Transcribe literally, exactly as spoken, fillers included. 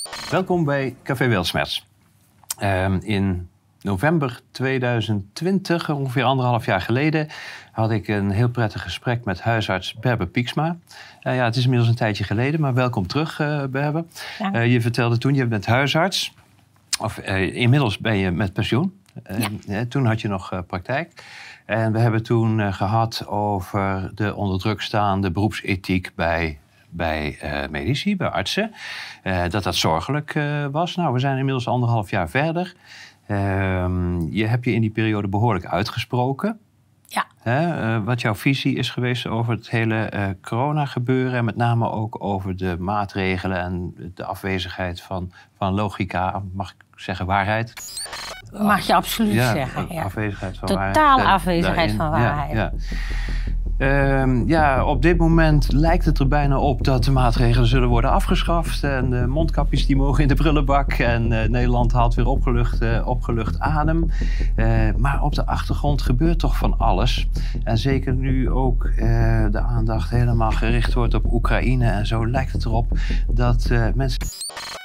Welkom bij Café Wilsmerts. Uh, in november tweeduizend twintig, ongeveer anderhalf jaar geleden, had ik een heel prettig gesprek met huisarts Berber Pieksma. Uh, ja, het is inmiddels een tijdje geleden, maar welkom terug, uh, Berber. Uh, je vertelde toen, je bent huisarts. Of uh, inmiddels ben je met pensioen. Uh, ja. Toen had je nog uh, praktijk. En we hebben toen uh, gehad over de onder druk staande beroepsethiek bij, bij uh, medici, bij artsen. Uh, dat dat zorgelijk uh, was. Nou, we zijn inmiddels anderhalf jaar verder. Uh, je hebt je in die periode behoorlijk uitgesproken. Ja. Hè, uh, wat jouw visie is geweest over het hele uh, corona-gebeuren. En met name ook over de maatregelen en de afwezigheid van, van logica. Mag ik zeggen waarheid? Mag je absoluut ja, zeggen. Ja. Afwezigheid van Totaal waarheid. Totaal afwezigheid daarin, van waarheid. Ja, ja. Uh, ja, op dit moment lijkt het er bijna op dat de maatregelen zullen worden afgeschaft. En de mondkapjes die mogen in de prullenbak. En uh, Nederland haalt weer opgelucht, uh, opgelucht adem. Uh, maar op de achtergrond gebeurt toch van alles. En zeker nu ook uh, de aandacht helemaal gericht wordt op Oekraïne en zo, lijkt het erop dat uh, mensen...